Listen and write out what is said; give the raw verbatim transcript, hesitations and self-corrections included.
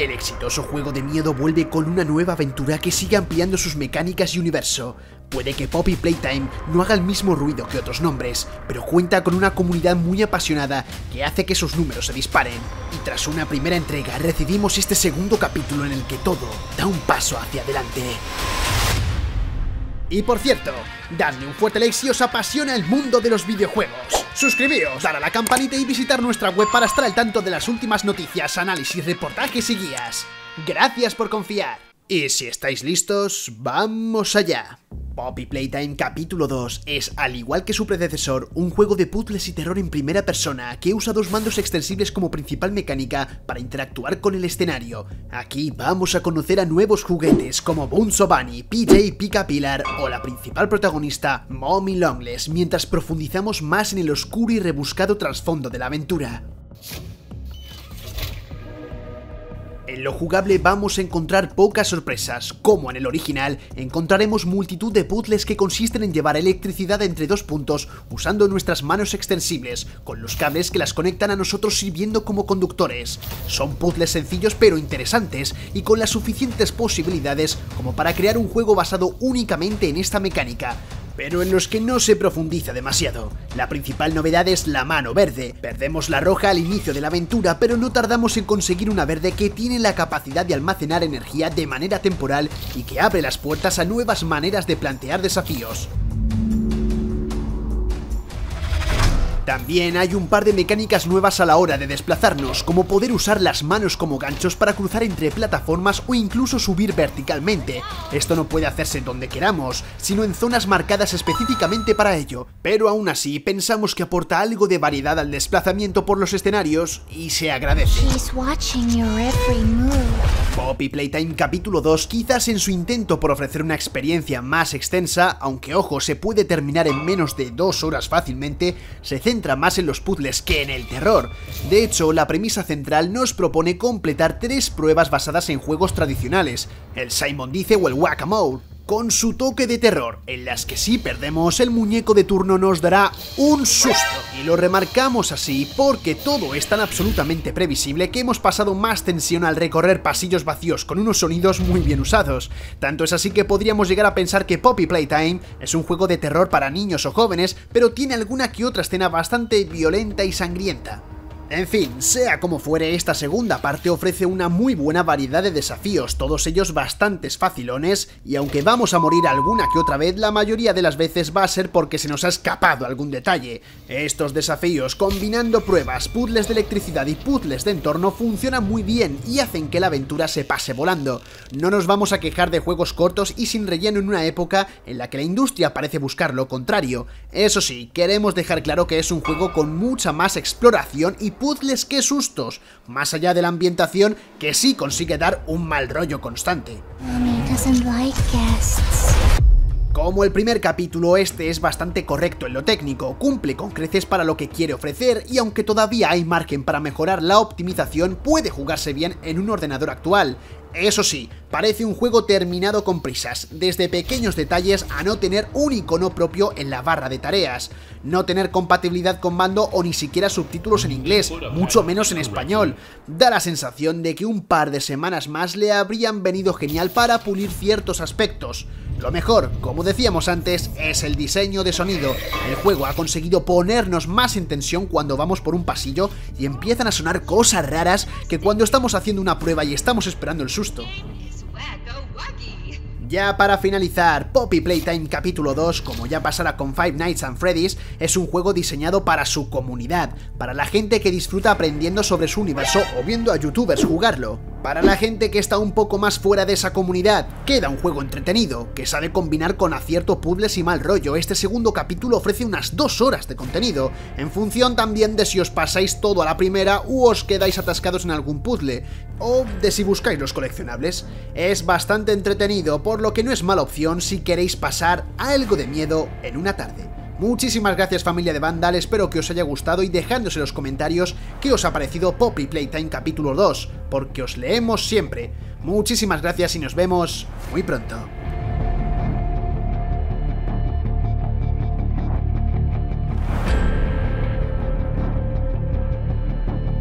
El exitoso juego de miedo vuelve con una nueva aventura que sigue ampliando sus mecánicas y universo. Puede que Poppy Playtime no haga el mismo ruido que otros nombres, pero cuenta con una comunidad muy apasionada que hace que sus números se disparen. Y tras una primera entrega recibimos este segundo capítulo en el que todo da un paso hacia adelante. Y por cierto, dadle un fuerte like si os apasiona el mundo de los videojuegos. Suscribíos, dar a la campanita y visitar nuestra web para estar al tanto de las últimas noticias, análisis, reportajes y guías. Gracias por confiar. Y si estáis listos, ¡vamos allá! Poppy Playtime Capítulo dos es, al igual que su predecesor, un juego de puzzles y terror en primera persona que usa dos mandos extensibles como principal mecánica para interactuar con el escenario. Aquí vamos a conocer a nuevos juguetes como Bounce Bunny, P J Picapilar o la principal protagonista, Mommy Longless, mientras profundizamos más en el oscuro y rebuscado trasfondo de la aventura. En lo jugable vamos a encontrar pocas sorpresas. Como en el original, encontraremos multitud de puzzles que consisten en llevar electricidad entre dos puntos usando nuestras manos extensibles, con los cables que las conectan a nosotros sirviendo como conductores. Son puzzles sencillos pero interesantes y con las suficientes posibilidades como para crear un juego basado únicamente en esta mecánica, pero en los que no se profundiza demasiado. La principal novedad es la mano verde. Perdemos la roja al inicio de la aventura, pero no tardamos en conseguir una verde que tiene la capacidad de almacenar energía de manera temporal y que abre las puertas a nuevas maneras de plantear desafíos. También hay un par de mecánicas nuevas a la hora de desplazarnos, como poder usar las manos como ganchos para cruzar entre plataformas o incluso subir verticalmente. Esto no puede hacerse donde queramos, sino en zonas marcadas específicamente para ello, pero aún así pensamos que aporta algo de variedad al desplazamiento por los escenarios y se agradece. Poppy Playtime Capítulo dos, quizás en su intento por ofrecer una experiencia más extensa, aunque ojo, se puede terminar en menos de dos horas fácilmente, se centra más en los puzzles que en el terror. De hecho, la premisa central nos propone completar tres pruebas basadas en juegos tradicionales, el Simon Dice o el Whack-A-Mole, con su toque de terror, en las que si perdemos, el muñeco de turno nos dará un susto. Y lo remarcamos así porque todo es tan absolutamente previsible que hemos pasado más tensión al recorrer pasillos vacíos con unos sonidos muy bien usados. Tanto es así que podríamos llegar a pensar que Poppy Playtime es un juego de terror para niños o jóvenes, pero tiene alguna que otra escena bastante violenta y sangrienta. En fin, sea como fuere, esta segunda parte ofrece una muy buena variedad de desafíos, todos ellos bastantes facilones, y aunque vamos a morir alguna que otra vez, la mayoría de las veces va a ser porque se nos ha escapado algún detalle. Estos desafíos, combinando pruebas, puzzles de electricidad y puzzles de entorno, funcionan muy bien y hacen que la aventura se pase volando. No nos vamos a quejar de juegos cortos y sin relleno en una época en la que la industria parece buscar lo contrario. Eso sí, queremos dejar claro que es un juego con mucha más exploración y puzzles que sustos, más allá de la ambientación que sí consigue dar un mal rollo constante. Como el primer capítulo, este es bastante correcto en lo técnico, cumple con creces para lo que quiere ofrecer y aunque todavía hay margen para mejorar la optimización, puede jugarse bien en un ordenador actual. Eso sí, parece un juego terminado con prisas, desde pequeños detalles a no tener un icono propio en la barra de tareas, no tener compatibilidad con mando o ni siquiera subtítulos en inglés, mucho menos en español. Da la sensación de que un par de semanas más le habrían venido genial para pulir ciertos aspectos. Lo mejor, como decíamos antes, es el diseño de sonido. El juego ha conseguido ponernos más en tensión cuando vamos por un pasillo y empiezan a sonar cosas raras que cuando estamos haciendo una prueba y estamos esperando el susto. Ya para finalizar, Poppy Playtime Capítulo dos, como ya pasará con Five Nights at Freddy's, es un juego diseñado para su comunidad, para la gente que disfruta aprendiendo sobre su universo o viendo a youtubers jugarlo. Para la gente que está un poco más fuera de esa comunidad, queda un juego entretenido, que sabe combinar con acierto puzzles y mal rollo. Este segundo capítulo ofrece unas dos horas de contenido, en función también de si os pasáis todo a la primera u os quedáis atascados en algún puzzle, o de si buscáis los coleccionables. Es bastante entretenido, por lo que no es mala opción si queréis pasar algo de miedo en una tarde. Muchísimas gracias, familia de Vandal, espero que os haya gustado y dejadnos en los comentarios qué os ha parecido Poppy Playtime Capítulo dos, porque os leemos siempre. Muchísimas gracias y nos vemos muy pronto.